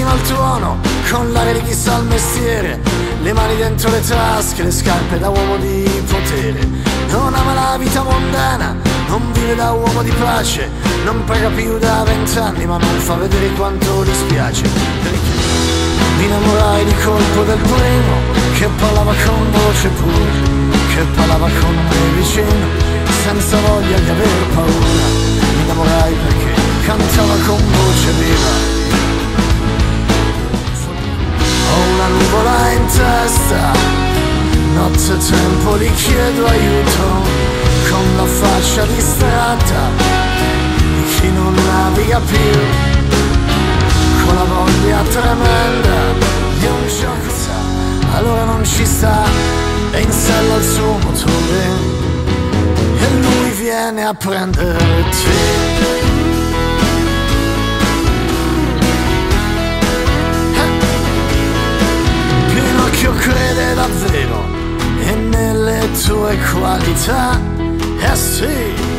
prima il tuono, con l'aria di chi sa il mestiere, le mani dentro le tasche, le scarpe da uomo di potere. Non ama la vita mondana, non vive da uomo di pace, non paga più da 20 anni ma non fa vedere quanto dispiace. Perché mi innamorai di colpo del primo che parlava con voce pura, che parlava con me vicino senza voglia di aver paura. Mi innamorai perché cantava con voce viva. Ho una nuvola in testa, notte e tempo gli chiedo aiuto, con la faccia distratta di chi non naviga più, con la voglia tremenda di un gioco. Allora non ci sta, è in sella al suo motore e lui viene a prenderti. Pinocchio crede davvero e nelle tue qualità, eh sì,